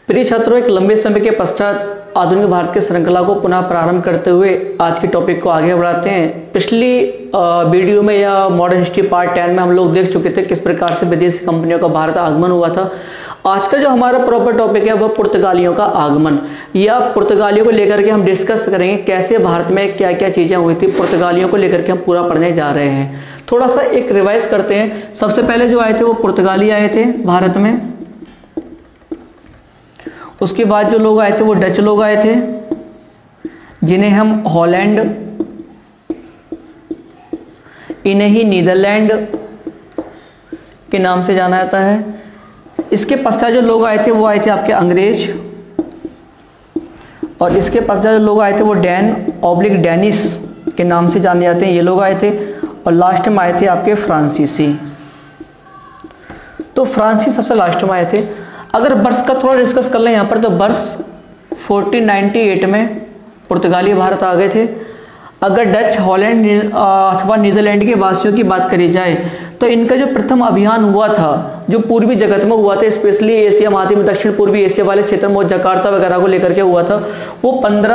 प्रिय छात्रों, एक लंबे समय के पश्चात आधुनिक भारत की श्रृंखला को पुनः प्रारंभ करते हुए आज के टॉपिक को आगे बढ़ाते हैं। पिछली वीडियो में या मॉडर्न हिस्ट्री पार्ट 10 में हम लोग देख चुके थे किस प्रकार से विदेशी कंपनियों का भारत आगमन हुआ था। आज का जो हमारा प्रॉपर टॉपिक है वह पुर्तगालियों का आगमन, या पुर्तगालियों को लेकर के हम डिस्कस करेंगे कैसे भारत में क्या क्या चीजें हुई थी। पुर्तगालियों को लेकर के हम पूरा पढ़ने जा रहे हैं। थोड़ा सा एक रिवाइज करते हैं। सबसे पहले जो आए थे वो पुर्तगाली आए थे भारत में। उसके बाद जो लोग आए थे वो डच लोग आए थे, जिन्हें हम हॉलैंड, इन्हें ही नीदरलैंड के नाम से जाना जाता है। इसके पश्चात जो लोग आए थे वो आए थे आपके अंग्रेज, और इसके पश्चात जो लोग आए थे वो डैनिश के नाम से जाने जाते हैं, ये लोग आए थे। और लास्ट में आए थे आपके फ्रांसीसी। तो फ्रांसीसी सबसे लास्ट में आए थे। अगर वर्ष का थोड़ा डिस्कस कर लें यहाँ पर, तो वर्ष 1498 में पुर्तगाली भारत आ गए थे। अगर डच, हॉलैंड अथवा नीदरलैंड के वासियों की बात करी जाए तो इनका जो प्रथम अभियान हुआ था, जो पूर्वी जगत में हुआ था, स्पेशली एशिया महाद्वीप, दक्षिण पूर्वी एशिया वाले क्षेत्र में, जकार्ता वगैरह को लेकर के हुआ था, वो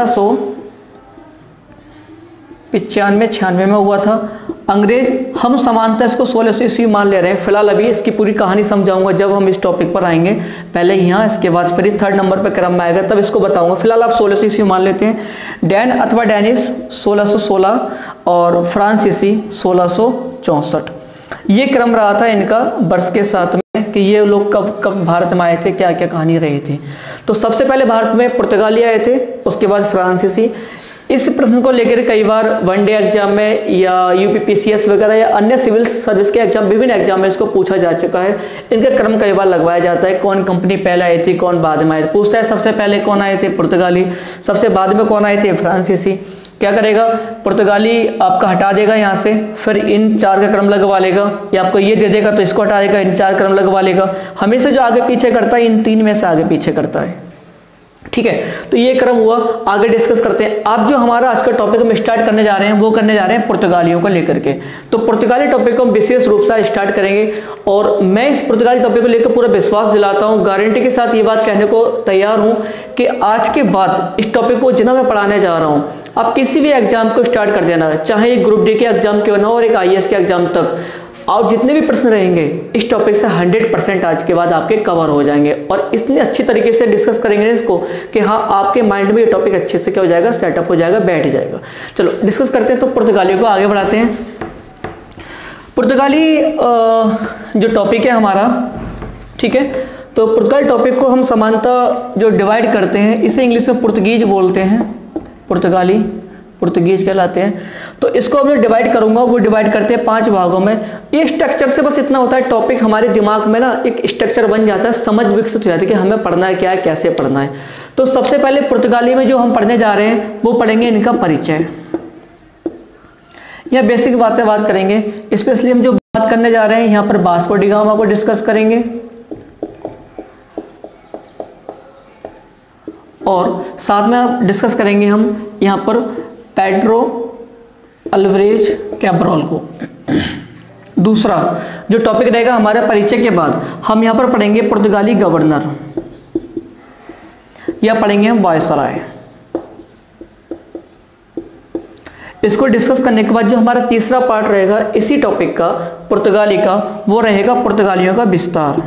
1595-96 में हुआ था। अंग्रेज हम समानता इसको 1600 ईस्वी मान ले रहे हैं फिलहाल। अभी इसकी पूरी कहानी समझाऊंगा जब हम इस टॉपिक पर आएंगे, पहले यहाँ, इसके बाद फिर थर्ड नंबर पर क्रम में आएगा तब इसको बताऊंगा। फिलहाल आप 1600 ईस्वी मान लेते हैं। डैन अथवा डैनिश 1616 और फ्रांसीसी 1664। ये क्रम रहा था इनका वर्ष के साथ में कि ये लोग कब कब भारत में आए थे, क्या क्या कहानी रही थी। तो सबसे पहले भारत में पुर्तगाली आए थे, उसके बाद फ्रांसीसी। इस प्रश्न को लेकर कई बार वनडे एग्जाम में या यूपीपीसीएस वगैरह या अन्य सिविल सर्विस के एग्जाम, विभिन्न एग्जाम में इसको पूछा जा चुका है। इनका क्रम कई बार लगवाया जाता है, कौन कंपनी पहले आई थी, कौन बाद में आए थे। पूछता है सबसे पहले कौन आए थे, पुर्तगाली। सबसे बाद में कौन आए थे, फ्रांसीसी। क्या करेगा, पुर्तगाली आपका हटा देगा यहाँ से, फिर इन चार का क्रम लगवा लेगा, या आपको ये दे देगा तो इसको हटा देगा, इन चार क्रम लगवा लेगा। हमेशा जो आगे पीछे करता है इन तीन में से आगे पीछे करता है। ठीक है, तो ये क्रम हुआ। आगे डिस्कस करते हैं। आप जो हमारा आज का टॉपिक हम स्टार्ट करने जा रहे हैं वो करने जा रहे हैं पुर्तगालियों को लेकर के। तो पुर्तगाली टॉपिक को हम विशेष रूप से स्टार्ट करेंगे, और मैं इस पुर्तगाली टॉपिक को लेकर पूरा विश्वास दिलाता हूं, गारंटी के साथ ये बात कहने को तैयार हूं कि आज के बाद इस टॉपिक को जितना मैं पढ़ाने जा रहा हूं, आप किसी भी एग्जाम को स्टार्ट कर देना, चाहे ग्रुप डी के एग्जाम क्यों ना हो और एक आईएएस के एग्जाम तक, और जितने भी प्रश्न रहेंगे इस टॉपिक से 100% आज के बाद आपके कवर हो जाएंगे। और इतने अच्छी तरीके से डिस्कस करेंगे इसको कि हाँ, आपके माइंड में ये टॉपिक अच्छे से क्या हो जाएगा, सेटअप हो जाएगा, बैठ जाएगा। चलो डिस्कस करते हैं। तो पुर्तगाली को आगे बढ़ाते हैं। पुर्तगाली जो टॉपिक है हमारा, ठीक है, तो पुर्तगाली टॉपिक को हम समानता जो डिवाइड करते हैं, इसे इंग्लिश में पुर्तगीज बोलते हैं। पुर्तगाली पुर्तगीज कहलाते हैं। तो इसको मैं डिवाइड करूंगा, वो डिवाइड करते हैं 5 भागों में। ये स्ट्रक्चर से बस इतना होता है, टॉपिक हमारे दिमाग में ना एक स्ट्रक्चर बन जाता है, समझ विकसित हो जाती है कि हमें पढ़ना है क्या है, कैसे पढ़ना है। तो सबसे पहले पुर्तगाली में जो हम पढ़ने जा रहे हैं वो पढ़ेंगे इनका परिचय, या बेसिक बातें बात करेंगे। स्पेशली हम जो बात करने जा रहे हैं यहाँ पर वास्को डी गामा को डिस्कस करेंगे, और साथ में आप डिस्कस करेंगे हम यहाँ पर पेड्रो अल्वारेज कैब्रल को। दूसरा जो टॉपिक रहेगा हमारे परिचय के बाद, हम यहाँ पर पढ़ेंगे पुर्तगाली गवर्नर, या पढ़ेंगे हम वायसराय। इसको डिस्कस करने के बाद जो हमारा तीसरा पार्ट रहेगा इसी टॉपिक का, पुर्तगाली का, वो रहेगा पुर्तगालियों का विस्तार।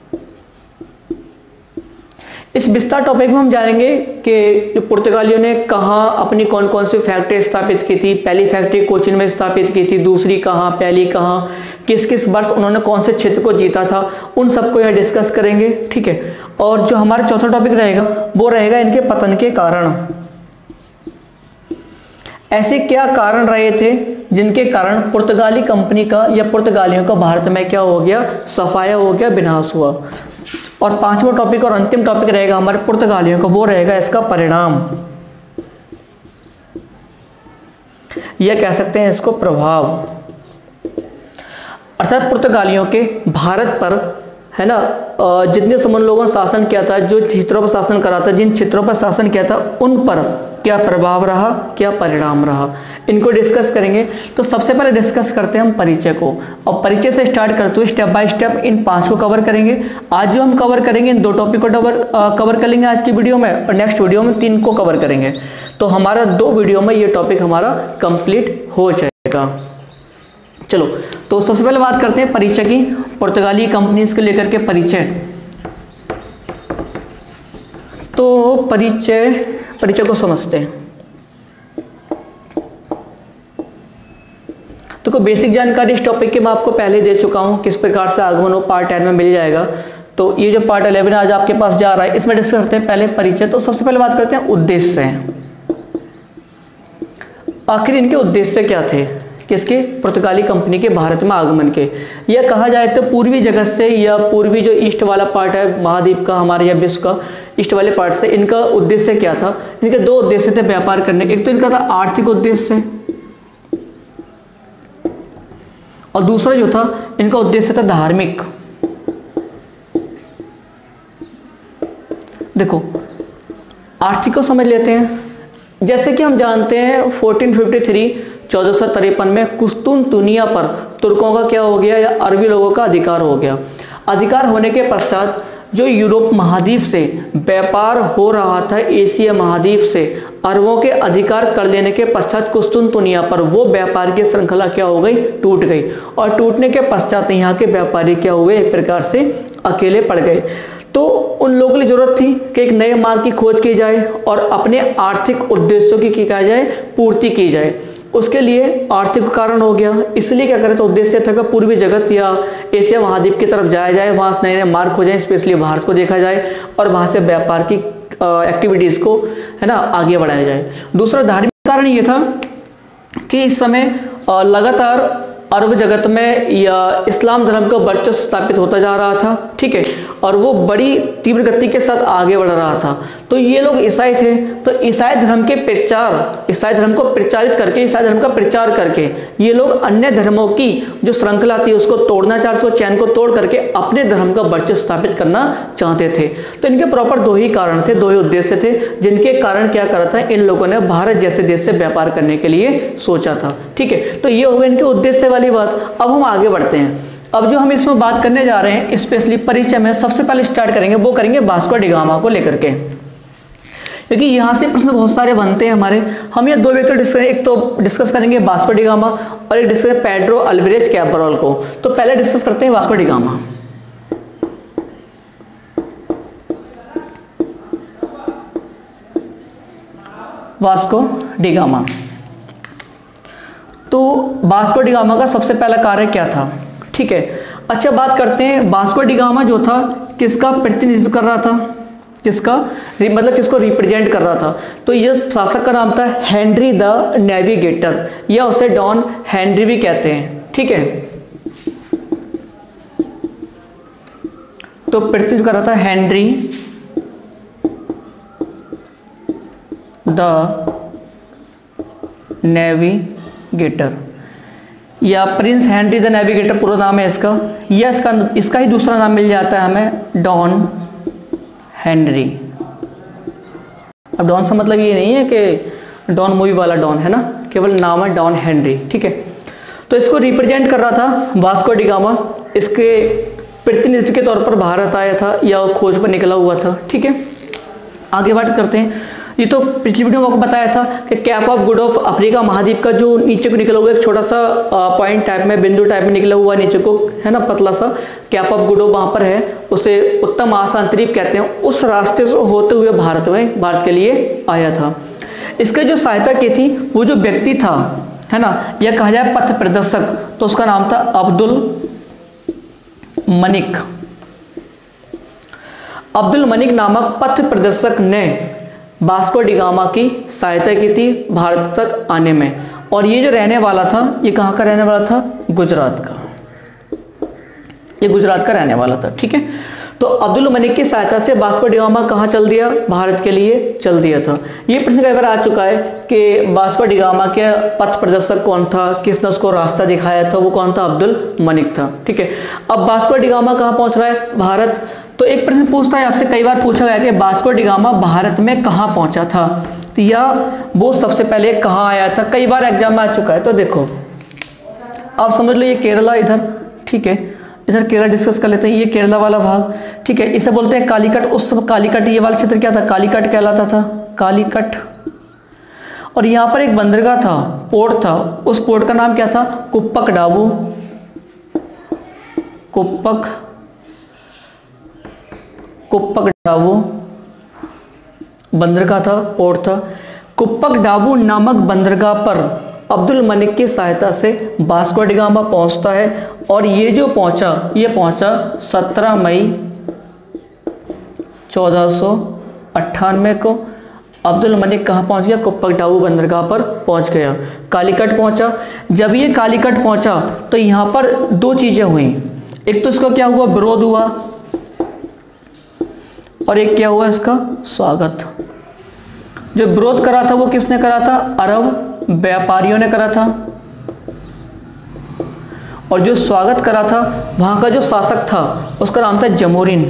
इस विस्तार टॉपिक में हम जानेंगे कि पुर्तगालियों ने कहाँ अपनी कौन कौन सी फैक्ट्री स्थापित की थी। पहली फैक्ट्री कोचिन में स्थापित की थी, दूसरी कहाँ, पहली कहाँ, किस किस वर्ष उन्होंने कौन से क्षेत्र को जीता था, उन सबको यह डिस्कस करेंगे। ठीक है, और जो हमारा चौथा टॉपिक रहेगा वो रहेगा इनके पतन के कारण। ऐसे क्या कारण रहे थे जिनके कारण पुर्तगाली कंपनी का या पुर्तगालियों का भारत में क्या हो गया, सफाया हो गया, विनाश हुआ। और पांचवा टॉपिक और अंतिम टॉपिक रहेगा हमारे पुर्तगालियों का, वो रहेगा इसका परिणाम, यह कह सकते हैं इसको प्रभाव। अर्थात पुर्तगालियों के भारत पर, है ना, जितने समन लोगों ने शासन किया था, जो क्षेत्रों पर शासन करा था, जिन क्षेत्रों पर शासन किया था, उन पर क्या प्रभाव रहा, क्या परिणाम रहा, इनको डिस्कस करेंगे। तो सबसे पहले डिस्कस करते हैं हम परिचय को, और परिचय से स्टार्ट करते हुए स्टेप बाय स्टेप इन 5 को कवर करेंगे। आज जो हम कवर करेंगे इन 2 टॉपिक को कवर कर लेंगे आज की वीडियो में, और नेक्स्ट वीडियो में 3 को कवर करेंगे। तो हमारा 2 वीडियो में ये टॉपिक हमारा कंप्लीट हो जाएगा। चलो, तो सबसे पहले बात करते हैं परिचय की, पुर्तगाली कंपनीज को लेकर के परिचय। तो परिचय को समझते हैं। तो कोई बेसिक जानकारी इस टॉपिक की मैं आपको पहले दे चुका हूं, किस प्रकार से आगमन हो, पार्ट 10 में मिल जाएगा। तो ये जो पार्ट 11 आज आपके पास जा रहा है, इसमें डिस्कस करते हैं पहले परिचय। तो सबसे पहले बात करते हैं उद्देश्य। आखिर इनके उद्देश्य क्या थे, किसके, पुर्तगाली कंपनी के भारत में आगमन के। यह कहा जाए तो पूर्वी जगत से, या पूर्वी जो ईस्ट वाला पार्ट है महाद्वीप का हमारे, या विश्व का ईस्ट वाले पार्ट से, इनका उद्देश्य क्या था। इनके 2 उद्देश्य थे व्यापार करने के। एक तो इनका था आर्थिक उद्देश्य, और दूसरा जो था इनका उद्देश्य था धार्मिक। देखो, आर्थिक को समझ लेते हैं। जैसे कि हम जानते हैं 1453 में कुस्तुनतुनिया पर तुर्कों का क्या हो गया, या अरबी लोगों का अधिकार हो गया। अधिकार होने के पश्चात जो यूरोप महाद्वीप से व्यापार हो रहा था, एशिया महाद्वीप से अरबों के अधिकार कर लेने के पश्चात कुस्तुनतुनिया पर वो व्यापार की श्रृंखला क्या हो गई, टूट गई। और टूटने के पश्चात यहाँ के व्यापारी क्या हुए, एक प्रकार से अकेले पड़ गए। तो उन लोगों की जरूरत थी कि एक नए मार्ग की खोज की जाए और अपने आर्थिक उद्देश्यों की किया जाए, पूर्ति की जाए। उसके लिए आर्थिक कारण हो गया, इसलिए क्या करें, तो उद्देश्य था कि पूर्वी जगत या एशिया महाद्वीप की तरफ जाया जाए, वहां नए नए मार्ग हो जाए, स्पेशली भारत को देखा जाए और वहां से व्यापार की एक्टिविटीज को, है ना, आगे बढ़ाया जाए। दूसरा धार्मिक कारण ये था कि इस समय लगातार अरब जगत में या इस्लाम धर्म का वर्चस्व स्थापित होता जा रहा था, ठीक है, और वो बड़ी तीव्र गति के साथ आगे बढ़ रहा था। तो ये लोग ईसाई थे, तो ईसाई धर्म के प्रचार, ईसाई धर्म को प्रचारित करके, ईसाई धर्म का प्रचार करके ये लोग अन्य धर्मों की जो श्रृंखला थी उसको तोड़ना चाहते, उसको चैन को तोड़ करके अपने धर्म का वर्चस्व स्थापित करना चाहते थे। तो इनके प्रॉपर 2 ही कारण थे, 2 ही उद्देश्य थे, जिनके कारण क्या करा था, इन लोगों ने भारत जैसे देश से व्यापार करने के लिए सोचा था, ठीक है। तो ये हो गए इनके उद्देश्य वाली बात। अब हम आगे बढ़ते हैं। अब जो हम इसमें बात करने जा रहे हैं स्पेशली परिचय में, सबसे पहले स्टार्ट करेंगे, वो करेंगे वास्को डी गामा को लेकर के, क्योंकि यहां से प्रश्न बहुत सारे बनते हैं हमारे। हम ये 2 व्यक्ति डिस्कस, एक तो डिस्कस करेंगे वास्को डी गामा और एक डिस्कस पेड्रो अल्वारेज कैब्रल को। तो पहले डिस्कस करते हैं Vasco da Gama. Vasco da Gama, तो वास्को डी गामा का सबसे पहला कार्य क्या था, ठीक है। अच्छा, बात करते हैं वास्को डी गामा जो था किसका प्रतिनिधित्व कर रहा था, किसका, मतलब किसको रिप्रेजेंट कर रहा था। तो ये शासक का नाम था हेनरी द नेविगेटर, या उसे डॉन हेनरी भी कहते हैं, ठीक है। तो प्रतिनिधित्व कर रहा था हेनरी द नेविगेटर, या प्रिंस हेनरी द नेविगेटर पूरा नाम है इसका, या इसका ही दूसरा नाम मिल जाता है हमें, डॉन हेनरी। अब डॉन से मतलब ये नहीं है कि डॉन मूवी वाला डॉन, है ना, केवल नाम है डॉन हेनरी, ठीक है। तो इसको रिप्रेजेंट कर रहा था वास्को डी गामा, इसके प्रतिनिधित्व के तौर पर भारत आया था या खोज पर निकला हुआ था, ठीक है। आगे बात करते हैं। ये तो पिछली वीडियो में आपको बताया था कि Cape of Good of Africa महाद्वीप का जो नीचे को निकला हुआ एक छोटा सा पॉइंट टाइप में, बिंदु टाइप में निकला हुआ नीचे को, है ना, पतला सा कैप ऑफ गुड ऑफ वहां पर है, उसे उत्तर महासागरीय कहते हैं। उस रास्ते से होते हुए भारत के लिए आया था। इसके जो सहायता की थी वो जो व्यक्ति था, है ना, यह कहा जाए पथ प्रदर्शक, तो उसका नाम था अब्दुल मनिक। अब्दुल मनिक नामक पथ प्रदर्शक ने वास्को डी गामा की सहायता की थी भारत तक आने में। और ये जो रहने वाला था, ये कहाँ का रहने वाला था, गुजरात का, ये गुजरात का रहने वाला था, ठीक है। तो अब्दुल मनिक की सहायता से वास्को डी गामा कहाँ चल दिया, भारत के लिए चल दिया था। ये प्रश्न कई बार आ चुका है कि वास्को डी गामा के पथ प्रदर्शक कौन था, किसने उसको रास्ता दिखाया था, वो कौन था, अब्दुल मनिक था, ठीक है। अब वास्को डी गामा कहाँ पहुंच रहा है, भारत। तो एक प्रश्न पूछता है आपसे, कई बार पूछा गया कि वास्को डी गामा भारत में कहाँ पहुंचा था। तो या वो सबसे पहले कहाँ आया था, कई बार एग्जाम में आ चुका है। तो देखो आप समझ लो ये केरला इधर, ठीक है, इधर केरला डिस्कस कर लेते हैं, ये केरला वाला भाग, ठीक है, इसे बोलते हैं कालीकट। उस समय कालीकट ये वाला क्षेत्र क्या था, कालीकट कहलाता था, कालीकट। और यहाँ पर एक बंदरगाह था, पोर्ट था, उस पोर्ट का नाम क्या था, कुप्पक डाबू, कुप्पक डाबू बंदरगाह था, पोर्ट था। कुप्पक डाबू नामक बंदरगाह पर अब्दुल मलिक की सहायता से वास्को डी गामा पहुंचता है। और ये जो पहुंचा, ये पहुंचा 17 मई 1498 को। अब्दुल मलिक कहाँ पहुंच गया, कुप्पक डाबू बंदरगाह पर पहुंच गया, कालीकट पहुंचा। जब ये कालीकट पहुंचा तो यहाँ पर दो चीजें हुई, एक तो इसका क्या हुआ, विरोध हुआ, और एक क्या हुआ, इसका स्वागत। जो विरोध करा था वो किसने करा था, अरब व्यापारियों ने करा था। और जो स्वागत करा था वहां का जो शासक था उसका नाम था जमोरिन,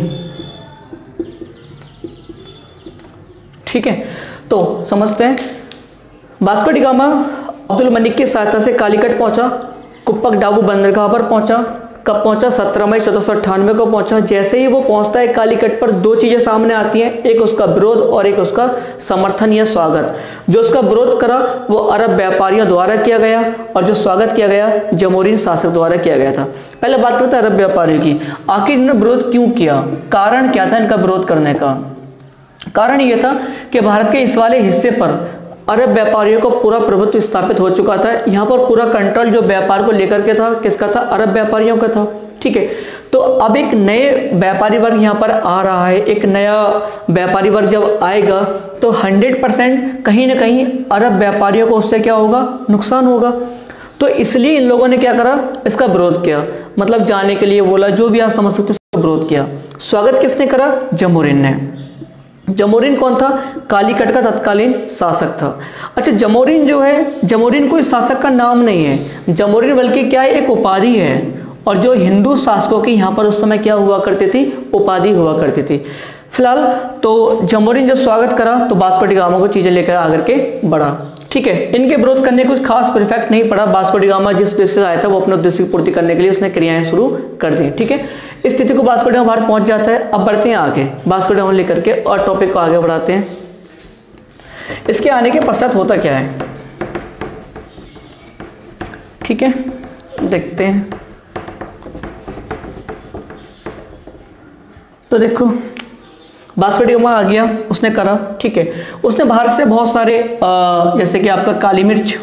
ठीक है। तो समझते हैं, Vasco da Gama Abdul Malik की सहायता से कालीकट पहुंचा, कुप्पक डाबू बंदरगाह पर पहुंचा। कब पहुंचा, 17 मई 1498 को पहुंचा। जैसे ही वो पहुंचता है कालीकट पर, दो चीजें सामने आती हैं, एक उसका विरोध और एक उसका समर्थन या स्वागत। जो उसका विरोध करा वो अरब व्यापारियों द्वारा किया गया, और जो स्वागत किया गया जमोरिन शासक द्वारा किया गया था। पहले बात करते हैं अरब व्यापारियों की। आखिर इन्होंने विरोध क्यों किया, कारण क्या था इनका विरोध करने का। कारण यह था कि भारत के इस वाले हिस्से पर अरब व्यापारियों को पूरा प्रभुत्व स्थापित हो चुका था। यहाँ पर पूरा कंट्रोल जो व्यापार को लेकर के था, किसका था, अरब व्यापारियों का था, ठीक है। तो अब एक नए व्यापारी वर्ग यहाँ पर आ रहा है। एक नया व्यापारी वर्ग जब आएगा तो 100% कहीं ना कहीं अरब व्यापारियों को उससे क्या होगा, नुकसान होगा। तो इसलिए इन लोगों ने क्या करा, इसका विरोध किया, मतलब जाने के लिए बोला, जो भी आप समझ सकते हो, विरोध किया। स्वागत किसने करा, जमोरिन ने। जमोरिन कौन था, कालीकट का तत्कालीन शासक था। अच्छा, जमोरिन जो है, जमोरिन कोई शासक का नाम नहीं है, जमोरिन बल्कि क्या है, एक उपाधि है। और जो हिंदू शासकों की यहाँ पर उस समय क्या हुआ करती थी, उपाधि हुआ करती थी। फिलहाल तो जमोरिन जब स्वागत करा तो वास्को डी गामा को चीजें लेकर आकर के बढ़ा, ठीक है। इनके विरोध करने कुछ खास इफेक्ट नहीं पड़ा। वास्को डी गामा जिस उद्देश्य से आया था वो अपने उद्देश्य की पूर्ति करने के लिए उसने क्रियाएं शुरू कर दी, ठीक है। इस स्थिति को वास्को डी गामा भारत पहुंच जाता है। अब बढ़ते हैं आगे, वास्को डी गामा लेकर के और टॉपिक को आगे बढ़ाते हैं। इसके आने के पश्चात होता क्या है, ठीक है, देखते हैं। तो देखो वास्को डी गामा आ गया, उसने करा, ठीक है। उसने भारत से बहुत सारे जैसे कि आपका काली मिर्च,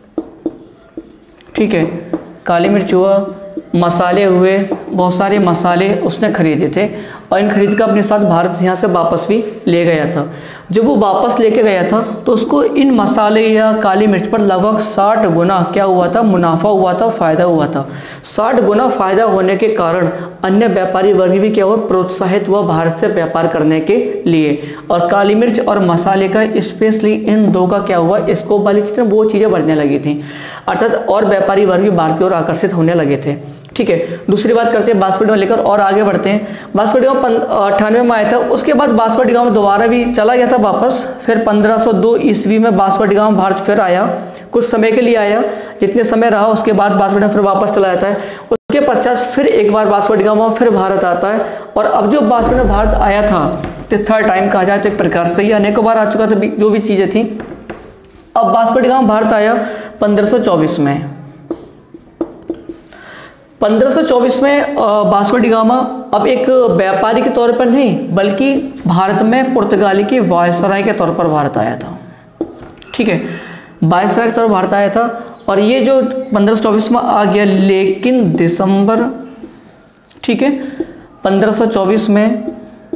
ठीक है, काली मिर्च हुआ, मसाले हुए, बहुत सारे मसाले उसने खरीदे थे। और इन खरीद कर अपने साथ भारत से यहाँ से वापस भी ले गया था। जब वो वापस लेके गया था तो उसको इन मसाले या काली मिर्च पर लगभग 60 गुना क्या हुआ था, मुनाफा हुआ था, फायदा हुआ था। 60 गुना फायदा होने के कारण अन्य व्यापारी वर्ग भी क्या हुआ, प्रोत्साहित हुआ भारत से व्यापार करने के लिए। और काली मिर्च और मसाले का स्पेशली इन दो का क्या हुआ, इसको वाली वो चीजें बढ़ने लगी थी, अर्थात और व्यापारी वर्ग भी भारत की ओर आकर्षित होने लगे थे, ठीक है। दूसरी बात करते हैं, वास्को डी गामा लेकर और आगे बढ़ते हैं। वास्को डी गामा 98 में आया था। उसके बाद वास्को डी गामा दोबारा भी चला गया था वापस। फिर 1502 ईस्वी में वास्को डी गामा भारत फिर आया, कुछ समय के लिए आया, जितने समय रहा उसके बाद वास्को डी गामा फिर वापस चला जाता है। उसके पश्चात फिर एक बार वास्को डी गामा फिर भारत आता है। और अब जो वास्को डी गामा भारत आया था, तो थर्ड टाइम कहा जाए तो एक प्रकार से ही अनेकों बार आ चुका था जो भी चीजें थी। अब वास्को डी गामा भारत आया 1524 में। 1524 में वास्को डी गामा अब एक व्यापारी के तौर पर नहीं बल्कि भारत में पुर्तगाली के वायसराय के तौर पर भारत आया था, ठीक है, वायसराय के तौर पर भारत आया था। और ये जो 1524 में आ गया, लेकिन दिसंबर, ठीक है, 1524 में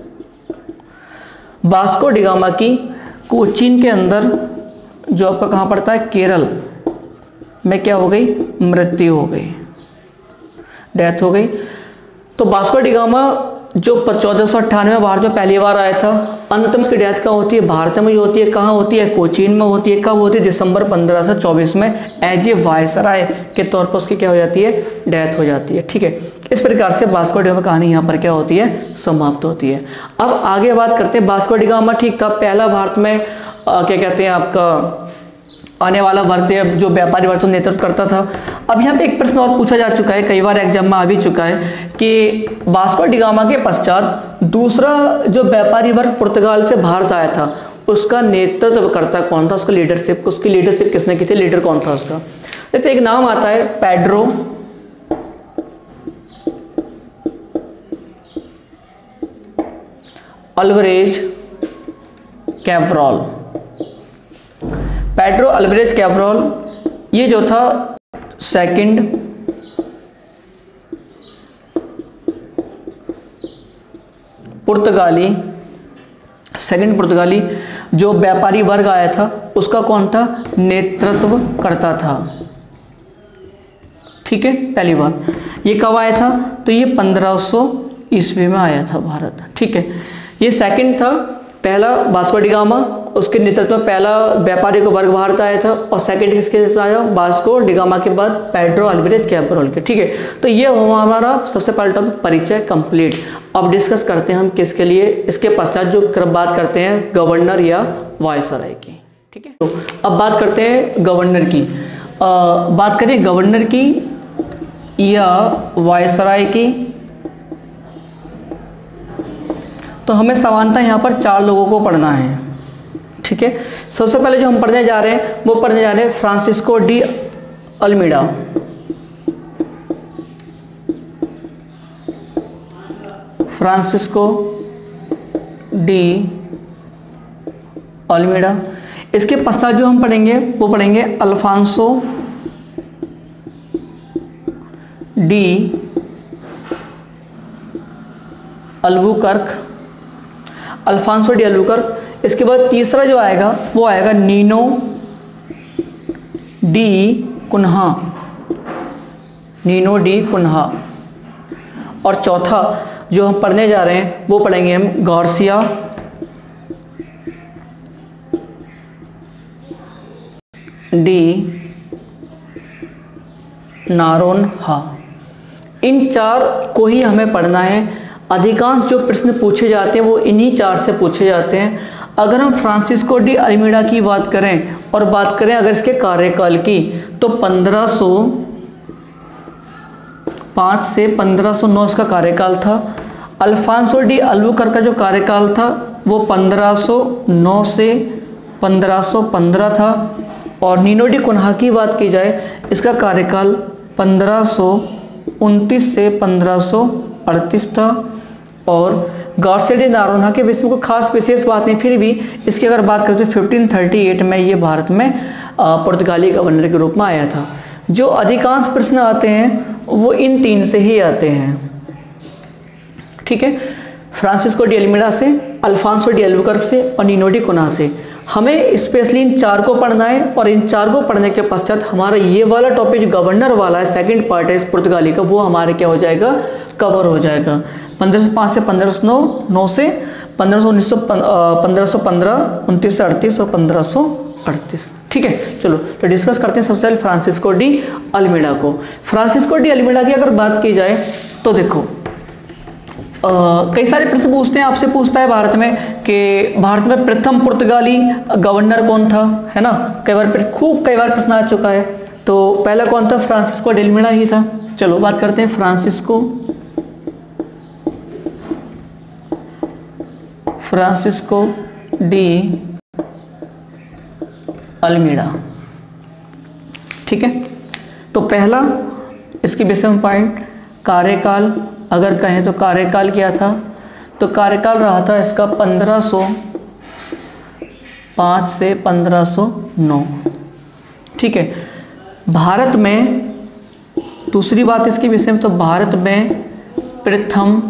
वास्को डी गामा की कोचीन के अंदर, जो आपका कहाँ पड़ता है, केरल में क्या हो गई, मृत्यु हो गई, डेथ हो गई। तो वास्को डी गामा जो 1498 में भारत में पहली बार आया था, अंत में उसकी डेथ कहाँ होती है, भारत में ही होती है। कहाँ होती है, कोचीन में होती है। कब होती है, दिसंबर 1524 में एज ए वायसराय के तौर पर उसकी क्या हो जाती है, डेथ हो जाती है, ठीक है। इस प्रकार से वास्को डी गामा कहानी यहाँ पर क्या होती है, समाप्त होती है। अब आगे बात करते हैं, वास्को डी गामा ठीक था, पहला भारत में क्या कहते हैं आपका आने वाला वर्ग थे, जो व्यापारी वर्ग नेतृत्व करता था। अब यहाँ पे एक प्रश्न और पूछा जा चुका है, कई बार एग्जाम में आ भी चुका है कि वास्को डी गामा के पश्चात दूसरा जो व्यापारी वर्ग पुर्तगाल से भारत आया था उसका नेतृत्व करता कौन था, उसकी लीडरशिप किसने की थी, लीडर कौन था उसका। तो एक नाम आता है Pedro Alvares Cabral. Pedro Alvares Cabral ये जो था सेकंड पुर्तगाली जो व्यापारी वर्ग आया था उसका कौन था, नेतृत्व करता था। ठीक है, पहली बात ये कब आया था, तो ये 1500 ईस्वी में आया था भारत। ठीक है, ये सेकंड था। पहला वास्को डी गामा, उसके नेतृत्व में पहला व्यापारी वर्ग भारत आया था, और सेकंड किसके नेतृत्व आया, वास्को डी गामा के बाद पेड्रो अल्वारेज कैब्रॉल के। ठीक है, तो ये हुआ हमारा सबसे पहला टॉपिक परिचय कंप्लीट। अब डिस्कस करते हैं हम किसके लिए, इसके पश्चात जो बात करते हैं गवर्नर या वायसराय की। ठीक है, तो अब बात करते हैं गवर्नर की। बात करें गवर्नर की या वायसराय की, तो हमें समानता यहाँ पर 4 लोगों को पढ़ना है। ठीक है, सबसे पहले जो हम पढ़ने जा रहे हैं वो पढ़ने जा रहे हैं Francisco de Almeida. Francisco de Almeida. इसके पश्चात जो हम पढ़ेंगे वो पढ़ेंगे Alfonso de Albuquerque. Alfonso de Albuquerque. इसके बाद तीसरा जो आएगा वो आएगा Nuno da Cunha. Nuno da Cunha. और चौथा जो हम पढ़ने जा रहे हैं वो पढ़ेंगे हम गार्सिया डी नारोन्हा। इन 4 को ही हमें पढ़ना है। अधिकांश जो प्रश्न पूछे जाते हैं वो इन्हीं 4 से पूछे जाते हैं। अगर हम फ्रांसिस्को डी अल्मीडा की बात करें और बात करें अगर इसके कार्यकाल की, तो 1505 से 1509 इसका कार्यकाल था। अल्फांसो डी अल्बुकर्क का जो कार्यकाल था वो 1509 से 1515 था। और नीनो डी कुन्हा की बात की जाए इसका कार्यकाल 1529 से 1538 था। और गार्सिया डी नारोन्हा के विषय में कोई खास विशेष बात नहीं, फिर भी इसकी अगर बात करें तो 1538 में ये भारत में पुर्तगाली गवर्नर के रूप में आया था। जो अधिकांश प्रश्न आते हैं वो इन 3 से ही आते हैं। ठीक है, फ्रांसिस्को डी अल्मीडा से, अल्फांसो डी अल्बुकर्क से और नीनो डी कुन्हा से। हमें स्पेशली इन 4 को पढ़ना है, और इन 4 को पढ़ने के पश्चात हमारा ये वाला टॉपिक जो गवर्नर वाला है, सेकंड पार्ट है इस पुर्तगाली का, वो हमारे क्या हो जाएगा, कवर हो जाएगा। 1505 से 1509, 9 से 1519, 1515, 29 से 38 और 1538। ठीक है, चलो तो डिस्कस करते हैं सबसे पहले फ्रांसिस्को डी अल्मीडा को। फ्रांसिस्को डी अल्मीडा की अगर बात की जाए तो देखो कई सारे प्रश्न पूछते हैं, आपसे पूछता है भारत में कि भारत में प्रथम पुर्तगाली गवर्नर कौन था, है ना। कई बार प्रश्न आ चुका है। तो पहला कौन था, फ्रांसिस्को डी अल्मीडा ही था। चलो बात करते हैं फ्रांसिस्को डी अल्मीडा। ठीक है, तो पहला इसकी बेसिक पॉइंट कार्यकाल, अगर कहें तो कार्यकाल क्या था, तो कार्यकाल रहा था इसका 1505 से 1509। ठीक है, भारत में दूसरी बात इसके विषय में, तो भारत में प्रथम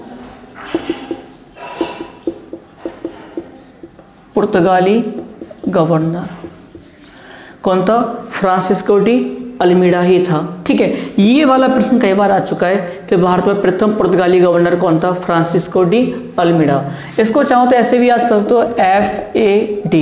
पुर्तगाली गवर्नर कौन था, फ्रांसिस्को डी अल्मीडा ही था। ठीक है, ये वाला प्रश्न कई बार आ चुका है कि भारत में प्रथम पुर्तगाली गवर्नर कौन था, फ्रांसिस्को डी अल्मीडा। इसको चाहो तो ऐसे भी याद सकते हो, FAD,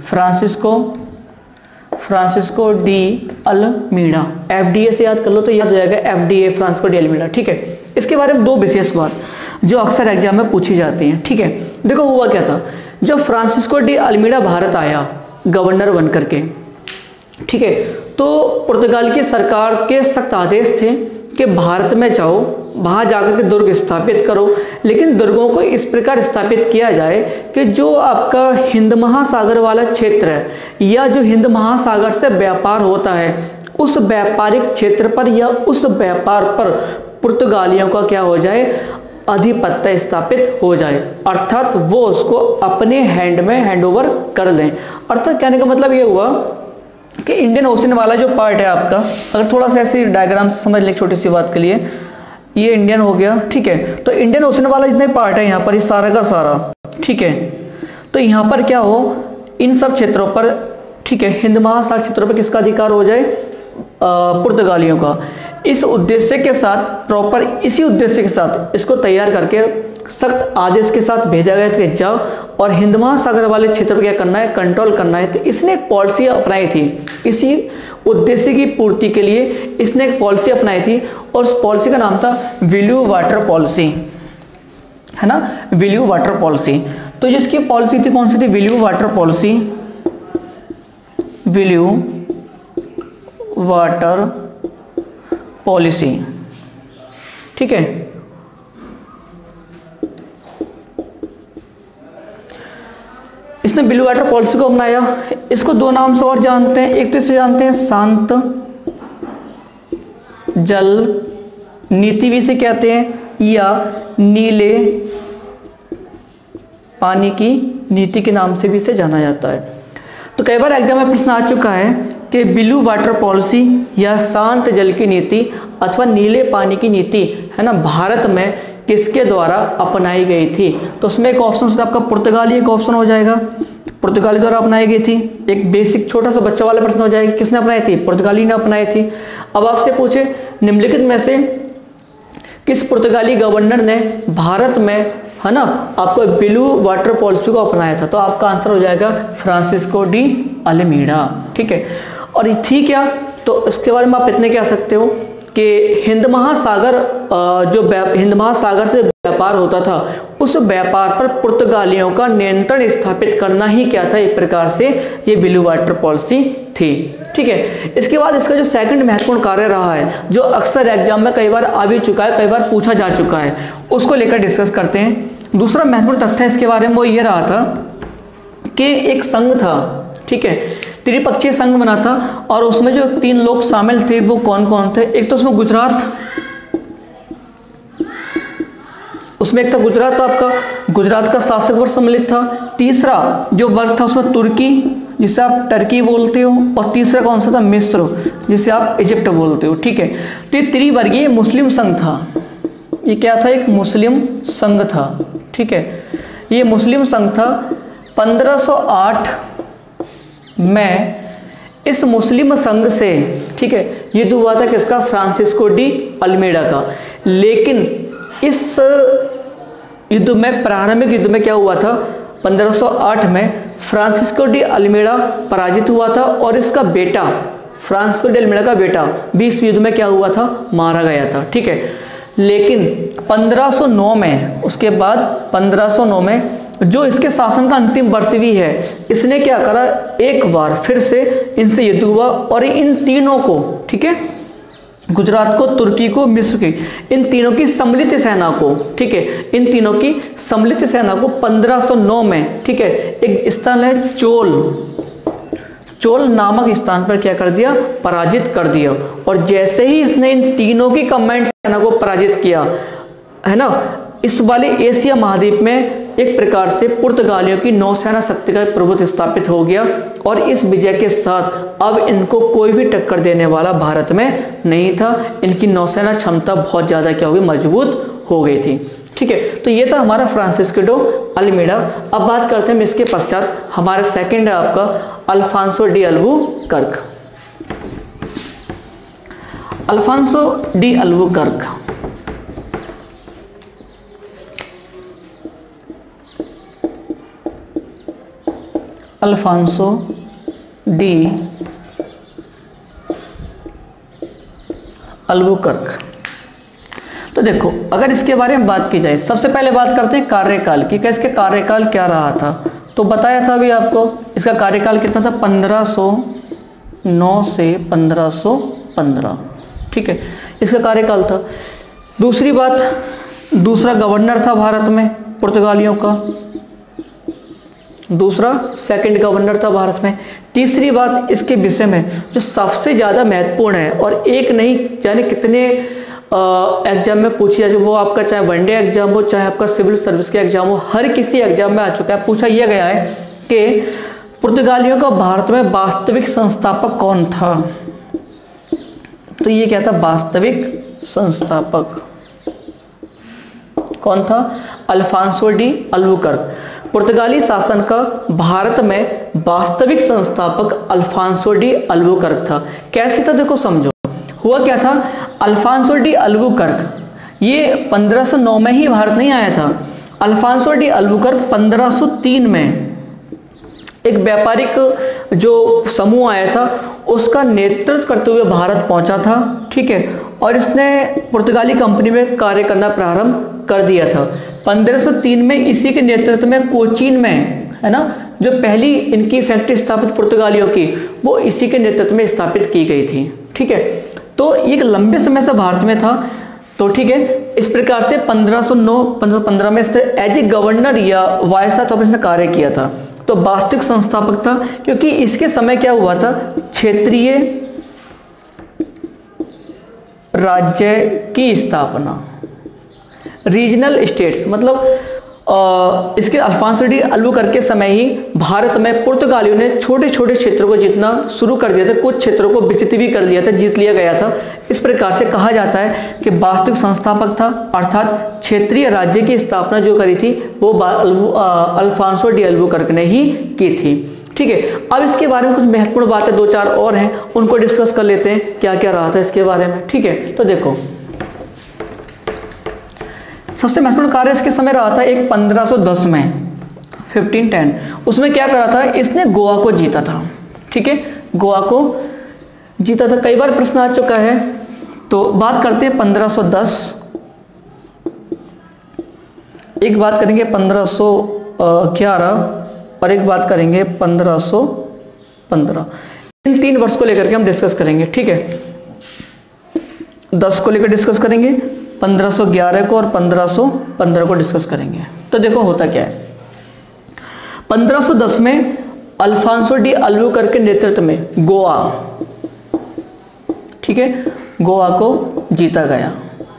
Francisco de Almeida. FDA से याद कर लो तो याद हो जाएगा FDA, फ्रांसिस्को डी अल्मीडा। ठीक है, इसके बारे में 2 विशेष बात जो अक्सर एग्जाम में पूछी जाती हैं। ठीक है, देखो हुआ क्या था जब फ्रांसिस्को डी अल्मीडा भारत आया गवर्नर बन करके, ठीक है, तो पुर्तगाल की सरकार के सख्त आदेश थे कि भारत में जाओ, वहाँ जाकर के दुर्ग स्थापित करो, लेकिन दुर्गों को इस प्रकार स्थापित किया जाए कि जो आपका हिंद महासागर वाला क्षेत्र है या जो हिंद महासागर से व्यापार होता है उस व्यापारिक क्षेत्र पर या उस व्यापार पर पुर्तगालियों का क्या हो जाए, आधिपत्य स्थापित हो जाए, अर्थात वो उसको अपने हैंड में हैंडओवर कर लें। अर्थात कहने का मतलब ये हुआ कि इंडियन ओशन वाला जो पार्ट है आपका, अगर थोड़ा सा ऐसी डायग्राम समझ ले छोटी सी बात के लिए, ये इंडियन हो गया, ठीक है, तो इंडियन ओशन वाला जितने पार्ट है यहाँ पर, ये सारा का सारा, ठीक है, तो यहाँ पर क्या हो, इन सब क्षेत्रों पर, ठीक है, हिंद महासागर क्षेत्रों पर किसका अधिकार हो जाए, पुर्तगालियों का। इस उद्देश्य के साथ, प्रॉपर इसी उद्देश्य के साथ इसको तैयार करके सख्त आदेश के साथ भेजा गया था कि जाओ और हिंद महासागर वाले क्षेत्र पर क्या करना है, कंट्रोल करना है। तो इसने एक पॉलिसी अपनाई थी, इसी उद्देश्य की पूर्ति के लिए इसने एक पॉलिसी अपनाई थी और उस पॉलिसी का नाम था विल्यू वाटर पॉलिसी, है ना, विल्यू वाटर पॉलिसी। तो जिसकी पॉलिसी थी कौन सी थी, blue water policy, blue water policy, ठीक है। इसने ब्लू वाटर पॉलिसी को अपनाया। इसको दो नाम से और जानते हैं, एक तो इसे जानते हैं शांत जल नीति भी से कहते हैं या नीले पानी की नीति के नाम से भी इसे जाना जाता है। तो कई बार एग्जाम में प्रश्न आ चुका है कि ब्लू वाटर पॉलिसी या शांत जल की नीति अथवा नीले पानी की नीति, है ना, भारत में किसके द्वारा अपनाई गई थी। तो उसमें एक ऑप्शन आपका पुर्तगाली एक ऑप्शन हो जाएगा, पुर्तगाली द्वारा अपनाई गई थी। एक बेसिक छोटा सा बच्चा वाला प्रश्न हो जाएगा, किसने अपनाई थी, पुर्तगाली ने अपनाई थी। अब आपसे पूछे निम्नलिखित में से किस पुर्तगाली गवर्नर ने भारत में, है ना, आपको ब्लू वाटर पॉलिसी को अपनाया था, तो आपका आंसर हो जाएगा फ्रांसिस्को डी अल्मीडा, ठीक है। और ये थी क्या, तो इसके बारे में आप इतने कह सकते हो कि हिंद महासागर जो हिंद महासागर से व्यापार होता था उस व्यापार पर पुर्तगालियों का नियंत्रण स्थापित करना ही क्या था, एक प्रकार से ये ब्लू वाटर पॉलिसी थी, ठीक है। इसके बाद इसका जो सेकंड महत्वपूर्ण कार्य रहा है, जो अक्सर एग्जाम में कई बार आ भी चुका है, कई बार पूछा जा चुका है, उसको लेकर डिस्कस करते हैं। दूसरा महत्वपूर्ण तथ्य इसके बारे में वो ये रहा था कि एक संघ था, ठीक है, त्रिपक्षीय संघ बना था और उसमें जो 3 लोग शामिल थे वो कौन कौन थे। एक तो उसमें गुजरात, उसमें एक था गुजरात, आपका गुजरात का शासक वर्ग सम्मिलित था। तीसरा जो वर्ग था उसमें तुर्की, जिसे आप टर्की बोलते हो, और तीसरा कौन सा था, मिस्र, जिसे आप इजिप्ट बोलते हो, ठीक है। तो ये त्रिवर्गीय मुस्लिम संघ था, ये क्या था, एक मुस्लिम संघ था, ठीक है। ये मुस्लिम संघ था। 1508 में इस मुस्लिम संघ से, ठीक है, युद्ध हुआ था किसका, फ्रांसिस्को डी अल्मीडा का। लेकिन इस युद्ध में, प्रारंभिक युद्ध में क्या हुआ था, 1508 में फ्रांसिस्को डी अल्मीडा पराजित हुआ था और इसका बेटा, फ्रांसिस्को डी अल्मीडा का बेटा भी इस युद्ध में क्या हुआ था, मारा गया था, ठीक है। लेकिन 1509 में, उसके बाद 1509 में जो इसके शासन का अंतिम वर्ष भी है, इसने क्या करा, एक बार फिर से इनसे युद्ध हुआ और इन तीनों को, ठीक है, गुजरात को, तुर्की को, मिस्र की, इन तीनों की सम्मिलित सेना को, ठीक है, इन तीनों की सम्मिलित सेना को 1509 में, ठीक है, एक स्थान है चोल नामक स्थान पर क्या कर दिया, पराजित कर दिया। और जैसे ही इसने इन तीनों की कंबाइंड सेना को पराजित किया, है ना, इस वाले एशिया महाद्वीप में एक प्रकार से पुर्तगालियों की नौसेना शक्ति का प्रभुत्व स्थापित हो गया और इस विजय के साथ अब इनको कोई भी टक्कर देने वाला भारत में नहीं था। इनकी नौसेना क्षमता बहुत ज्यादा क्या हो गई, मजबूत हो गई थी, ठीक है। तो ये था हमारा फ्रांसिस्को डी अल्मीडा। अब बात करते हैं इसके पश्चात, हमारा सेकंड है आपका Alfonso de Albuquerque. Alfonso de Albuquerque Alfonso de Albuquerque. तो देखो, अगर इसके बारे में बात की जाए, सबसे पहले बात करते हैं कार्यकाल की, कि इसके कार्यकाल क्या रहा था। तो बताया था अभी आपको, इसका कार्यकाल कितना था, 1509 से 1515, ठीक है, इसका कार्यकाल था। दूसरी बात, दूसरा गवर्नर था भारत में पुर्तगालियों का, दूसरा सेकंड गवर्नर था भारत में। तीसरी बात इसके विषय में जो सबसे ज़्यादा महत्वपूर्ण है, और एक नहीं जाने कितने एग्जाम में पूछी जाए, वो आपका चाहे वनडे एग्जाम हो, चाहे आपका सिविल सर्विस का एग्जाम हो, हर किसी एग्जाम में आ चुका है। पूछा यह गया है कि पुर्तगालियों का भारत में वास्तविक संस्थापक कौन था। तो ये क्या था, वास्तविक संस्थापक कौन था, अल्फांसो डी अल्बुकर्क। पुर्तगाली शासन का भारत में वास्तविक संस्थापक अल्फांसो डी अल्बुकर्क था। कैसे था देखो समझो, हुआ क्या था, अल्फांसो डी अल्बुकर्क ये 1509 में ही भारत नहीं आया था। अल्फांसो डी अल्बुकर्क 1503 में एक व्यापारिक जो समूह आया था उसका नेतृत्व करते हुए भारत पहुंचा था, ठीक है, और इसने पुर्तगाली कंपनी में कार्य करना प्रारंभ कर दिया था। 1503 में इसी के नेतृत्व में कोचीन में, है ना, जो पहली इनकी फैक्ट्री स्थापित पुर्तगालियों की, वो इसी के नेतृत्व में स्थापित की गई थी, ठीक है। तो ये एक लंबे समय से भारत में था, तो ठीक है, इस प्रकार से 1509-1515 में एज ए गवर्नर या वायसराय तौर पर इसने कार्य किया था। तो वास्तविक संस्थापक था, क्योंकि इसके समय क्या हुआ था, क्षेत्रीय राज्य की स्थापना, रीजनल स्टेट्स, मतलब इसके अल्फांसो डी अल्बुकर्क के समय ही भारत में पुर्तगालियों ने छोटे छोटे क्षेत्रों को जीतना शुरू कर दिया था, कुछ क्षेत्रों को विजित भी कर लिया था, जीत लिया गया था। इस प्रकार से कहा जाता है कि वास्तविक संस्थापक था, अर्थात क्षेत्रीय राज्य की स्थापना जो करी थी वो अल्फांसो डी अल्बुकर्क ने ही की थी, ठीक है। अब इसके बारे में कुछ महत्वपूर्ण बातें दो चार और हैं, उनको डिस्कस कर लेते हैं, क्या क्या रहा था इसके बारे में, ठीक है। तो देखो सबसे महत्वपूर्ण कार्य इसके समय रहा था एक 1510 में 1510, उसमें क्या करा था, इसने गोवा को जीता था, ठीक है, गोवा को जीता था। कई बार प्रश्न आ चुका है, तो बात करते हैं 1510, एक बात करेंगे 1511 और एक बात करेंगे 1515। इन 3 वर्ष को लेकर के हम डिस्कस करेंगे, ठीक है। 10 को लेकर डिस्कस करेंगे, 1511 को और 1515 को डिस्कस करेंगे। तो देखो होता क्या है, 1510 में अल्फांसो डी अल्बुकर्क के नेतृत्व में गोवा, ठीक है, गोवा को जीता गया,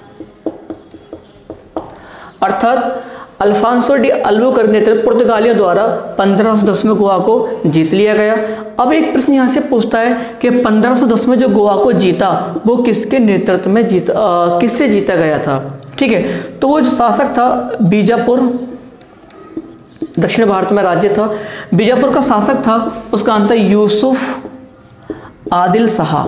अर्थात अल्फांसो डी अल्बुकर्क नेतृत्व पुर्तगालियों द्वारा 1510 में गोवा को जीत लिया गया। अब एक प्रश्न यहां से पूछता है कि 1510 में जो गोवा को जीता वो किसके नेतृत्व में किससे जीता गया था, ठीक है। तो वो जो शासक था बीजापुर, दक्षिण भारत में राज्य था, बीजापुर का शासक था, उसका नाम था यूसुफ आदिल शाह।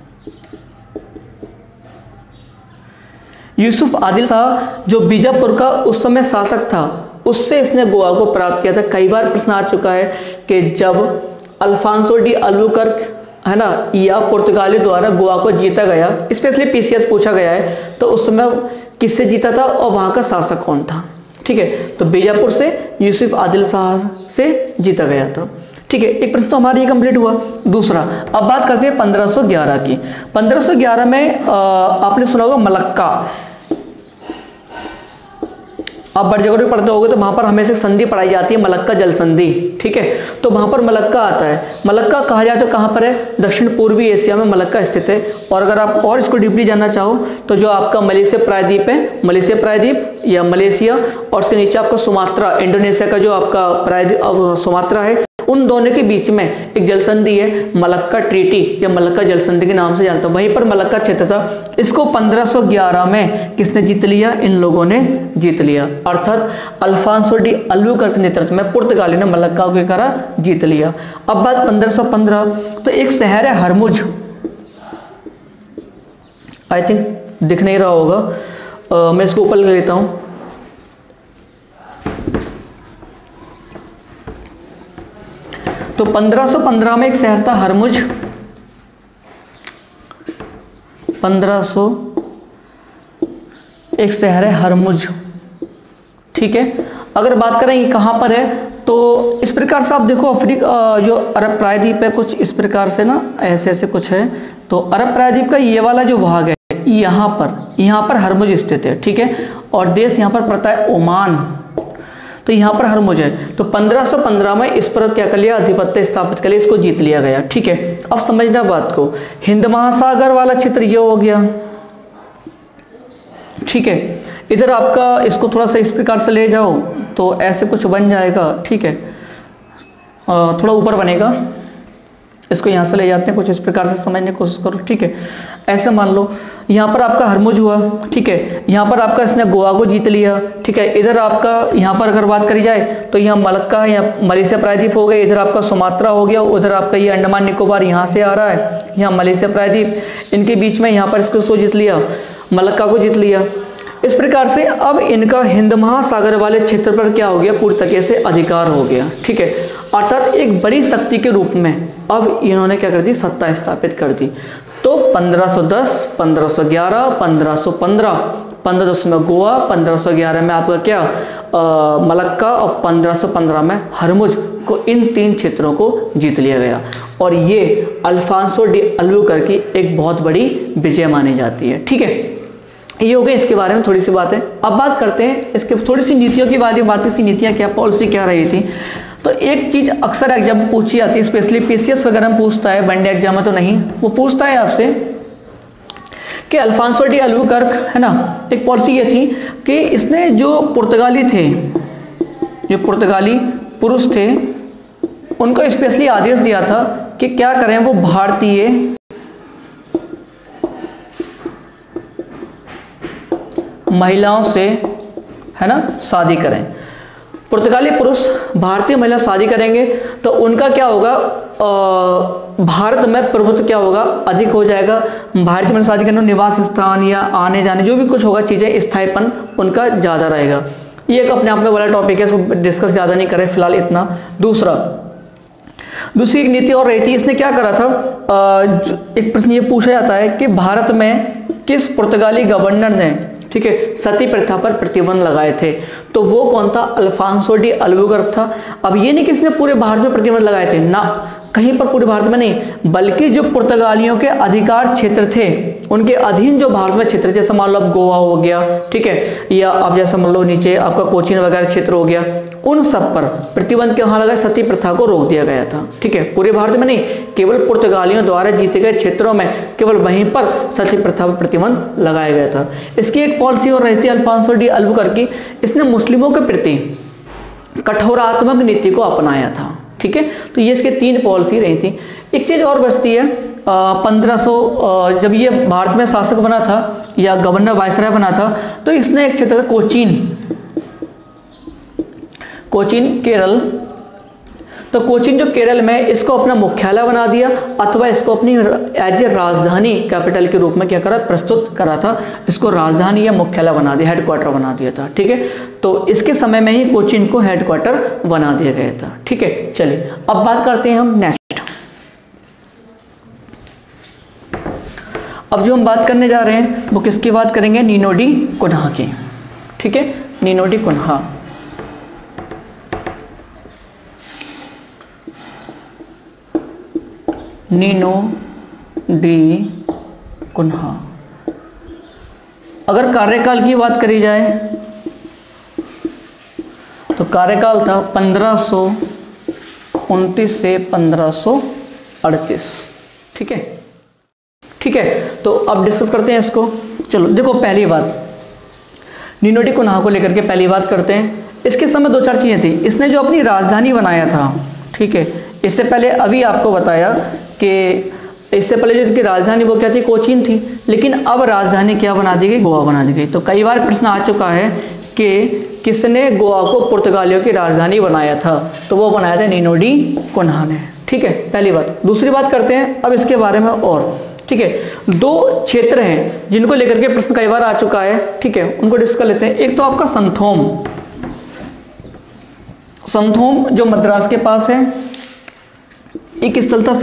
यूसुफ आदिल शाह जो बीजापुर का उस समय शासक था, उससे इसने गोवा को प्राप्त किया था। कई बार प्रश्न आ चुका है कि जब अल्फांसो डी अल्बुकर्क, है ना, या पुर्तगाली द्वारा गोवा को जीता गया, स्पेशली पीसीएस पूछा गया है, तो उस समय किससे जीता था और वहां का शासक कौन था, ठीक है। तो बीजापुर से यूसुफ आदिल शाह से जीता गया था, ठीक है। एक प्रश्न तो हमारा ये कंप्लीट हुआ। दूसरा, अब बात करते हैं 1511 की। 1511 में आपने सुना होगा मलक्का, आप बड़ी जगह पे पढ़ते होगे तो वहां पर हमेशा संधि पढ़ाई जाती है, मलक्का जल संधि, ठीक है। तो वहां पर मलक्का आता है। मलक्का कहा जाए तो कहां पर है, दक्षिण पूर्वी एशिया में मलक्का स्थित है। और अगर आप और इसको डीपली जानना चाहो तो जो आपका मलेशिया प्रायद्वीप है, मलेशिया प्रायद्वीप या मलेशिया, और उसके नीचे आपका सुमात्रा, इंडोनेशिया का जो आपका प्रायद्वीप सुमात्रा है, उन दोनों के बीच में एक जलसंधि है, मलक्का ट्रीटी या मलक्का जलसंधि के नाम से जानता हूं, वहीं पर मलक्का क्षेत्र था। इसको 1511 में किसने जीत लिया, इन लोगों ने जीत लिया, अर्थात अल्फांसो डी अल्बुकर्क के नेतृत्व में पुर्तगाली ने मलक्का को करा जीत लिया। अब बात 1515, तो एक शहर है हरमुज, आई थिंक दिख नहीं रहा होगा, मैं इसको ऊपर ले लेता हूं। तो 1515 में एक शहर था हरमुज, 1500 एक शहर है हरमुज, ठीक है। अगर बात करें ये कहां पर है, तो इस प्रकार से आप देखो जो अरब प्रायद्वीप है कुछ इस प्रकार से ना, ऐसे ऐसे कुछ है। तो अरब प्रायद्वीप का ये वाला जो भाग है यहाँ पर हरमुज स्थित है, ठीक है, और देश यहाँ पर पड़ता है ओमान। तो यहाँ पर हरमुज है। तो 1515 में इस पर क्या कर लिया, आधिपत्य स्थापित कर लिया, इसको जीत लिया गया, ठीक है। अब समझना बात को, हिंद महासागर वाला क्षेत्र ये हो गया, ठीक है। इधर आपका इसको थोड़ा सा इस प्रकार से ले जाओ तो ऐसे कुछ बन जाएगा, ठीक है, थोड़ा ऊपर बनेगा। इसको यहाँ से ले जाते हैं, कुछ इस प्रकार से समझने की कोशिश करो, ठीक है। ऐसे मान लो यहाँ पर आपका हरमुज हुआ, ठीक है, यहाँ पर आपका इसने गोवा को जीत लिया, ठीक है। इधर आपका यहाँ पर अगर बात करी जाए तो यहाँ मलक्का या मलेशिया प्रायद्वीप हो गए, इधर आपका सुमात्रा हो गया, उधर आपका ये अंडमान निकोबार यहाँ से आ रहा है, यहाँ मलेशिया प्रायद्वीप, इनके बीच में यहाँ पर इसको जीत लिया, मलक्का को जीत लिया। इस प्रकार से अब इनका हिंद महासागर वाले क्षेत्र पर क्या हो गया, पूरी तरीके से अधिकार हो गया, ठीक है। अर्थात एक बड़ी शक्ति के रूप में अब इन्होंने क्या कर दी, सत्ता स्थापित कर दी। तो 1510, 1511, 1515, 1510 में गोवा, 1511 में आपका क्या मलक्का और 1515 में हरमुज को, इन 3 क्षेत्रों को जीत लिया गया। और ये अल्फांसो डी अल्बुकर्क की एक बहुत बड़ी विजय मानी जाती है, ठीक है। ये हो गए इसके बारे में थोड़ी सी बातें। अब बात करते हैं इसके थोड़ी सी नीतियों की बात इसकी नीतियां क्या, पॉलिसी क्या रही थी। तो एक चीज अक्सर एग्जाम में पूछी जाती है, स्पेशली पीसीएस वगैरह में पूछता है, वनडे एग्जाम में तो नहीं, वो पूछता है आपसे कि अल्फांसो डी अल्बुकर्क है ना, एक पॉलिसी ये थी कि इसने जो पुर्तगाली थे, जो पुर्तगाली पुरुष थे, उनको स्पेशली आदेश दिया था कि क्या करें, वो भारतीय महिलाओं से है ना शादी करें। पुर्तगाली पुरुष भारतीय महिला शादी करेंगे तो उनका क्या होगा, भारत में प्रभुत्व क्या होगा, अधिक हो जाएगा। भारतीय महिला शादी करने, निवास स्थान या आने जाने जो भी कुछ होगा चीजें, स्थायीपन उनका ज्यादा रहेगा। ये एक अपने आप में बड़ा टॉपिक है, इसको डिस्कस ज्यादा नहीं करें फिलहाल इतना। दूसरी एक नीति और रही थी, इसने क्या करा था, एक प्रश्न ये पूछा जाता है कि भारत में किस पुर्तगाली गवर्नर ने, ठीक है, सती प्रथा पर प्रतिबंध लगाए थे। तो वो कौन था, अल्फांसो डी अल्बुकर्क था। अब ये नहीं कि इसने पूरे भारत में प्रतिबंध लगाए थे ना, कहीं पर पूरे भारत में नहीं, बल्कि जो पुर्तगालियों के अधिकार क्षेत्र थे उनके अधीन जो भारत में क्षेत्र, जैसे मान लो अब गोवा हो गया, ठीक है, या अब जैसे मान लो नीचे आपका कोचीन वगैरह क्षेत्र हो गया, उन सब पर प्रतिबंध कहाँ लगा, सती प्रथा को रोक दिया गया था, ठीक है। पूरे भारत में नहीं, केवल पुर्तगालियों द्वारा जीते गए क्षेत्रों में केवल वहीं पर सती प्रथा पर प्रतिबंध लगाया गया था। इसकी एक पॉलिसी और रहती है अल्फांसो डी अल्बुकर्क की, इसने मुस्लिमों के प्रति कठोरात्मक नीति को अपनाया था, ठीक है। तो ये इसके 3 पॉलिसी रही थी। एक चीज और बचती है, 1500 जब ये भारत में शासक बना था या गवर्नर वायसराय बना था, तो इसने एक क्षेत्र कोचीन केरल, तो कोचीन जो केरल में, इसको अपना मुख्यालय बना दिया अथवा इसको अपनी एज ए राजधानी कैपिटल के रूप में क्या करा, प्रस्तुत करा था, इसको राजधानी या मुख्यालय बना दिया, हेडक्वार्टर बना दिया था, ठीक है। तो इसके समय में ही कोचीन को हेडक्वार्टर बना दिया गया था, ठीक है। चलिए अब बात करते हैं हम नेक्स्ट। अब जो हम बात करने जा रहे हैं वो किसकी बात करेंगे, नीनो डी कुन्हा की, ठीक है, Nuno da Cunha. Nuno da Cunha. अगर कार्यकाल की बात करी जाए तो कार्यकाल था 1529 से 1538, ठीक है, ठीक है। तो अब डिस्कस करते हैं इसको। चलो देखो, पहली बात नीनो डी कुन्हा को लेकर के पहली बात करते हैं। इसके समय 2-4 चीजें थी। इसने जो अपनी राजधानी बनाया था, ठीक है, इससे पहले अभी आपको बताया कि इससे पहले जो इनकी राजधानी वो क्या थी, कोचीन थी, लेकिन अब राजधानी क्या बना दी गई, गोवा बना दी गई। तो कई बार प्रश्न आ चुका है कि किसने गोवा को पुर्तगालियों की राजधानी बनाया था, तो वो बनाया था नीनो डी कुन्हा ने, ठीक है, पहली बात। दूसरी बात करते हैं अब इसके बारे में और, ठीक है। 2 क्षेत्र हैं जिनको लेकर के प्रश्न कई बार आ चुका है, ठीक है, उनको डिस्कस लेते हैं। एक तो आपका संथोम जो मद्रास के पास है, एक स्थल था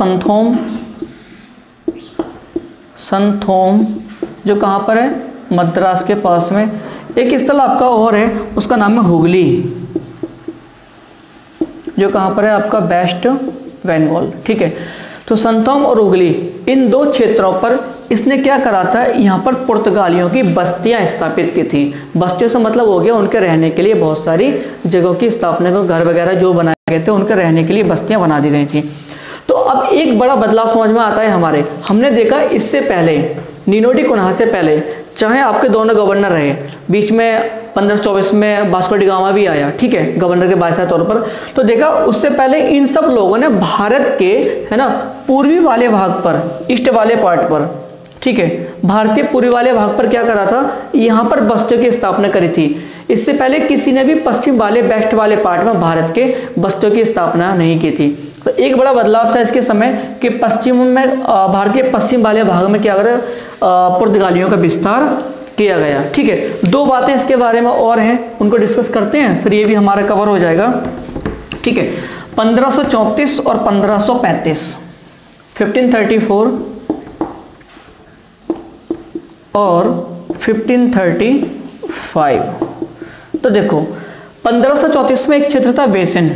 संथोम जो कहां पर है, मद्रास के पास में। एक स्थल आपका और है, उसका नाम है जो कहाँ पर है आपका वेस्ट बंगाल। ठीक है, तो संतोम और हुगली इन दो क्षेत्रों पर इसने क्या करा था, यहाँ पर पुर्तगालियों की बस्तियां स्थापित की थी। बस्तियों से मतलब हो गया उनके रहने के लिए बहुत सारी जगहों की स्थापना को, घर वगैरह जो बनाए गए थे उनके रहने के लिए बस्तियां बना दी गई थी। तो अब एक बड़ा बदलाव समझ में आता है हमारे, हमने देखा इससे पहले निनोडी कुन्हा से पहले चाहे आपके दोनों गवर्नर रहे, बीच में 1524 में वास्को डी गामा भी आया, ठीक है, गवर्नर के बादशाह तौर पर। तो देखा उससे पहले इन सब लोगों ने भारत के, है ना, पूर्वी वाले भाग पर, ईस्ट वाले पार्ट पर, ठीक है, भारत के पूर्वी वाले भाग पर क्या करा था, यहाँ पर बस्तियों की स्थापना करी थी। इससे पहले किसी ने भी पश्चिम वाले, वेस्ट वाले पार्ट में भारत के बस्तियों की स्थापना नहीं की थी। तो एक बड़ा बदलाव था इसके समय कि पश्चिम में, भारत के पश्चिम वाले भाग में क्या करा, पुर्तगालियों का विस्तार किया गया। ठीक है, दो बातें इसके बारे में और हैं, उनको डिस्कस करते हैं, फिर ये भी हमारा कवर हो जाएगा। ठीक है, 1534 और 1535, 1534 और 1535। तो देखो 1534 में एक क्षेत्र था बेसिन,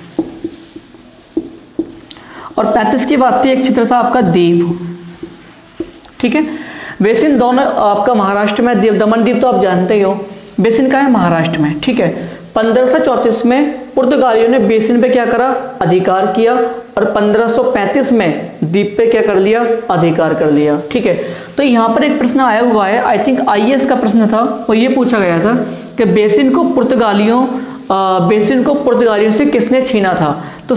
और 35 की बात थी एक क्षेत्र था आपका दीव। ठीक है, बेसिन दोनों आपका महाराष्ट्र में, दीव, दमन दीव तो आप जानते ही हो, बेसिन का है महाराष्ट्र में। ठीक है, 1534 में पुर्तगालियों ने बेसिन पे क्या करा, अधिकार किया, और 1535 में द्वीप पे क्या कर लिया, अधिकार कर लिया। ठीक है, तो यहाँ पर एक प्रश्न आया हुआ है, आई थिंक IAS का प्रश्न था, वो ये पूछा गया था कि बेसिन को पुर्तगालियों से किसने छीना था। तो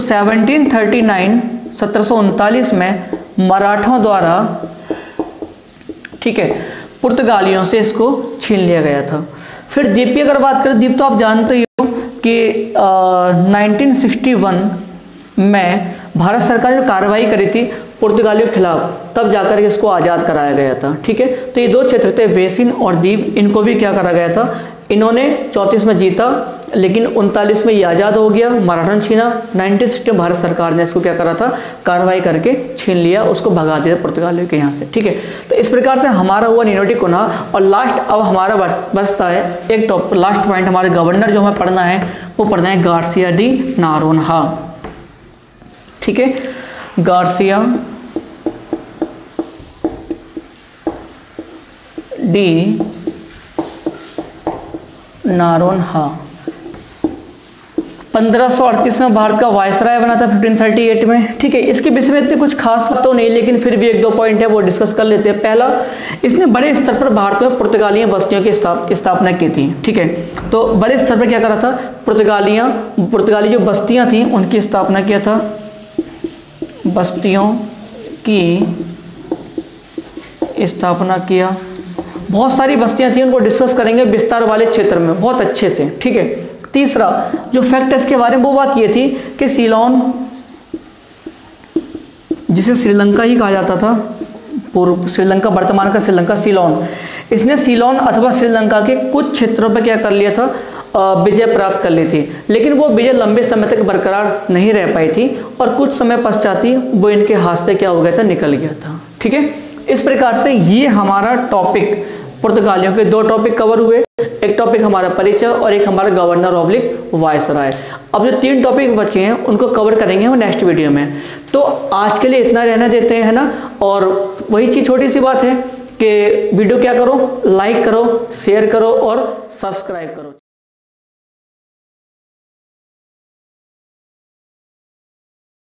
1739 में मराठों द्वारा, ठीक है, पुर्तगालियों से इसको छीन लिया गया था। फिर द्वीप की अगर बात करें, द्वीप तो आप जानते ही हो कि 1961 में भारत सरकार ने कार्रवाई करी थी पुर्तगालियों के खिलाफ, तब जाकर इसको आज़ाद कराया गया था। ठीक है, तो ये दो क्षेत्र थे बेसिन और द्वीप, इनको भी क्या करा गया था, इन्होंने 34 में जीता, लेकिन 39 में ये आज़ाद हो गया, मराठा ने छीना। 1960 में भारत सरकार ने इसको क्या करा था, कार्रवाई करके छीन लिया, उसको भगा दिया पुर्तगालियों के यहाँ से। ठीक है, तो इस प्रकार से हमारा हुआ निनोडी कुन्हा। और लास्ट अब हमारा बचता है एक लास्ट पॉइंट, हमारे गवर्नर जो हमें पढ़ना है वो पढ़ना है गार्सिया डी नारोन्हा। ठीक है, गार्सिया डी नारोन्हा 1538 में भारत का वायसराय बना था 1538 में। ठीक है, इसके विषय में इतने कुछ खास तो नहीं, लेकिन फिर भी एक दो पॉइंट है वो डिस्कस कर लेते हैं। पहला, इसने बड़े स्तर पर भारत में पुर्तगाली बस्तियों की स्थापना की थी। ठीक है, तो बड़े स्तर पर क्या करा था, पुर्तगाली जो बस्तियां थी उनकी स्थापना किया था, बस्तियों की स्थापना किया। बहुत सारी बस्तियां थी, उनको डिस्कस करेंगे विस्तार वाले क्षेत्र में बहुत अच्छे से। ठीक है, तीसरा जो फैक्ट है इसके बारे में वो बात ये थी कि सीलोन, जिसे श्रीलंका ही कहा जाता था, पूर्व श्रीलंका, वर्तमान का श्रीलंका, सीलोन, इसने सीलोन अथवा श्रीलंका के कुछ क्षेत्रों पर क्या कर लिया था, विजय प्राप्त कर ली थी। लेकिन वो विजय लंबे समय तक बरकरार नहीं रह पाई थी, और कुछ समय पश्चात ही वो इनके हाथ से क्या हो गया था, निकल गया था। ठीक है, इस प्रकार से ये हमारा टॉपिक, पुर्तगालियों के दो टॉपिक कवर हुए, एक टॉपिक हमारा परिचय और एक हमारा गवर्नर ऑब्लिक वायसराय। अब जो 3 टॉपिक बचे हैं उनको कवर करेंगे हम नेक्स्ट वीडियो में। तो आज के लिए इतना रहने देते हैं, है ना। और वही चीज, छोटी सी बात है कि वीडियो क्या करो, लाइक करो, शेयर करो और सब्सक्राइब करो।